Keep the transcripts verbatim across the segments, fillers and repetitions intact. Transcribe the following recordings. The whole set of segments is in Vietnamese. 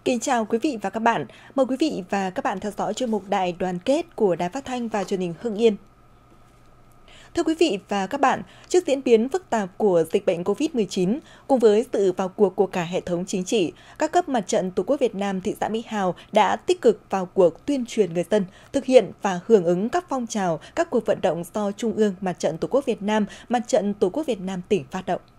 Kính chào quý vị và các bạn. Mời quý vị và các bạn theo dõi chuyên mục Đại đoàn kết của Đài Phát thanh và Truyền hình Hưng Yên. Thưa quý vị và các bạn, trước diễn biến phức tạp của dịch bệnh covid mười chín, cùng với sự vào cuộc của cả hệ thống chính trị, các cấp Mặt trận Tổ quốc Việt Nam thị xã Mỹ Hào đã tích cực vào cuộc tuyên truyền người dân, thực hiện và hưởng ứng các phong trào, các cuộc vận động do Trung ương Mặt trận Tổ quốc Việt Nam, Mặt trận Tổ quốc Việt Nam tỉnh phát động.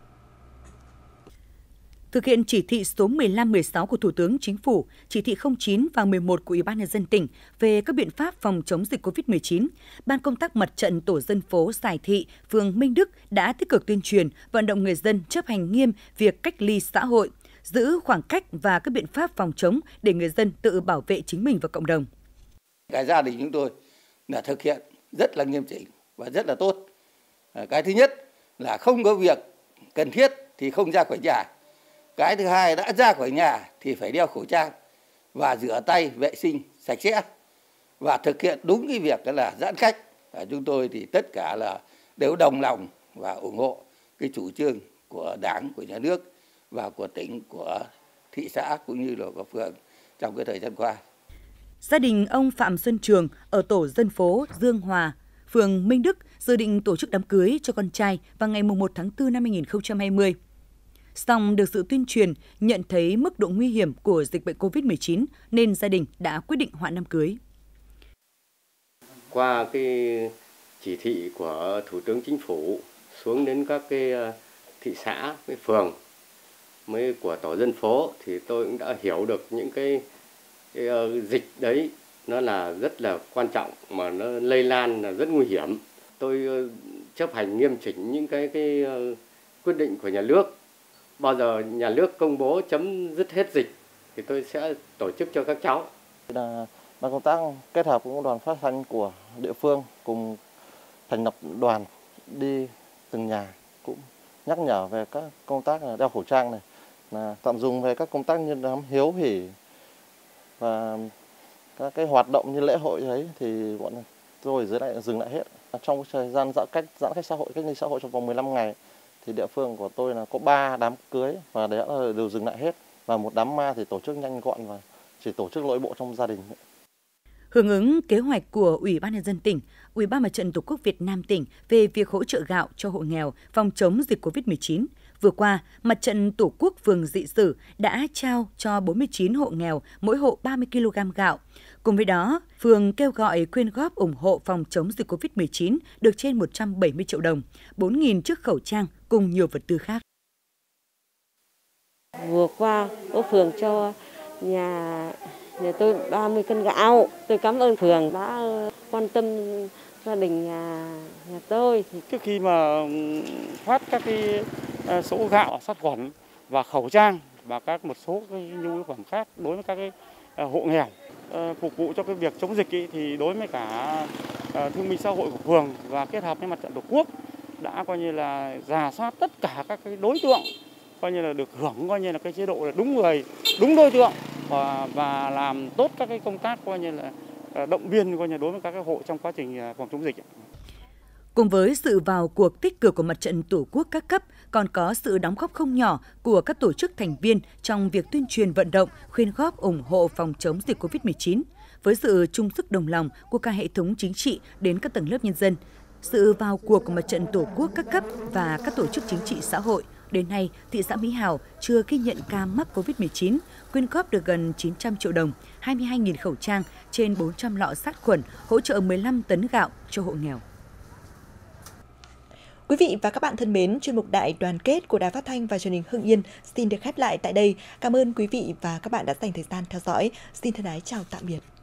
Thực hiện chỉ thị số mười lăm mười sáu của Thủ tướng Chính phủ, chỉ thị không chín và mười một của Ủy ban Nhân dân tỉnh về các biện pháp phòng chống dịch covid mười chín, Ban công tác Mặt trận Tổ dân phố Sài Thị, phường Minh Đức đã tích cực tuyên truyền, vận động người dân chấp hành nghiêm việc cách ly xã hội, giữ khoảng cách và các biện pháp phòng chống để người dân tự bảo vệ chính mình và cộng đồng. Cái gia đình chúng tôi là thực hiện rất là nghiêm chỉnh và rất là tốt. Cái thứ nhất là không có việc cần thiết thì không ra khỏi nhà. Cái thứ hai, đã ra khỏi nhà thì phải đeo khẩu trang và rửa tay vệ sinh sạch sẽ và thực hiện đúng cái việc đó là giãn cách. Chúng tôi thì tất cả là đều đồng lòng và ủng hộ cái chủ trương của Đảng, của nhà nước và của tỉnh, của thị xã cũng như là của phường trong cái thời gian qua. Gia đình ông Phạm Xuân Trường ở tổ dân phố Dương Hòa, phường Minh Đức dự định tổ chức đám cưới cho con trai vào ngày mùng một tháng tư năm hai nghìn không trăm hai mươi. Song được sự tuyên truyền, nhận thấy mức độ nguy hiểm của dịch bệnh covid mười chín nên gia đình đã quyết định hoãn đám cưới. Qua cái chỉ thị của Thủ tướng Chính phủ xuống đến các cái thị xã, cái phường mới của tổ dân phố thì tôi cũng đã hiểu được những cái, cái dịch đấy nó là rất là quan trọng mà nó lây lan là rất nguy hiểm. Tôi chấp hành nghiêm chỉnh những cái cái quyết định của nhà nước. Bao giờ nhà nước công bố chấm dứt hết dịch thì tôi sẽ tổ chức cho các cháu. Là ban công tác kết hợp với đoàn phát thanh của địa phương cùng thành lập đoàn đi từng nhà, cũng nhắc nhở về các công tác đeo khẩu trang này, là tạm dùng về các công tác như đám hiếu hỉ và các cái hoạt động như lễ hội ấy thì bọn tôi dưới lại dừng lại hết. Trong thời gian giãn cách giãn cách xã hội, cách ly xã hội trong vòng mười lăm ngày thì địa phương của tôi là có ba đám cưới và đã đều dừng lại hết, và một đám ma thì tổ chức nhanh gọn và chỉ tổ chức nội bộ trong gia đình. Hưởng ứng kế hoạch của Ủy ban Nhân dân tỉnh, Ủy ban Mặt trận Tổ quốc Việt Nam tỉnh về việc hỗ trợ gạo cho hộ nghèo phòng chống dịch covid mười chín, vừa qua, Mặt trận Tổ quốc phường Dị Sử đã trao cho bốn mươi chín hộ nghèo mỗi hộ ba mươi ki lô gam gạo. Cùng với đó, phường kêu gọi quyên góp ủng hộ phòng chống dịch covid mười chín được trên một trăm bảy mươi triệu đồng, bốn nghìn chiếc khẩu trang cùng nhiều vật tư khác. Vừa qua, có phường cho nhà nhà tôi ba mươi cân gạo. Tôi cảm ơn phường đã quan tâm gia đình nhà nhà tôi. Trước khi mà phát các cái số gạo, sát khuẩn và khẩu trang và các một số cái nhu yếu phẩm khác đối với các cái hộ nghèo phục vụ cho cái việc chống dịch ý, thì đối với cả thương binh xã hội của phường và kết hợp với Mặt trận Tổ quốc đã coi như là rà soát tất cả các cái đối tượng coi như là được hưởng coi như là cái chế độ là đúng người, đúng đối tượng và và làm tốt các cái công tác coi như là động viên coi như đối với các cái hộ trong quá trình phòng chống dịch. Cùng với sự vào cuộc tích cực của Mặt trận Tổ quốc các cấp, còn có sự đóng góp không nhỏ của các tổ chức thành viên trong việc tuyên truyền vận động, khuyên góp ủng hộ phòng chống dịch covid mười chín. Với sự chung sức đồng lòng của cả hệ thống chính trị đến các tầng lớp nhân dân, sự vào cuộc của Mặt trận Tổ quốc các cấp và các tổ chức chính trị xã hội, đến nay, thị xã Mỹ Hào chưa ghi nhận ca mắc covid mười chín, quyên góp được gần chín trăm triệu đồng, hai mươi hai nghìn khẩu trang, trên bốn trăm lọ sát khuẩn, hỗ trợ mười lăm tấn gạo cho hộ nghèo. Quý vị và các bạn thân mến, chuyên mục Đại đoàn kết của Đài Phát thanh và Truyền hình Hưng Yên xin được khép lại tại đây. Cảm ơn quý vị và các bạn đã dành thời gian theo dõi. Xin thân ái chào tạm biệt.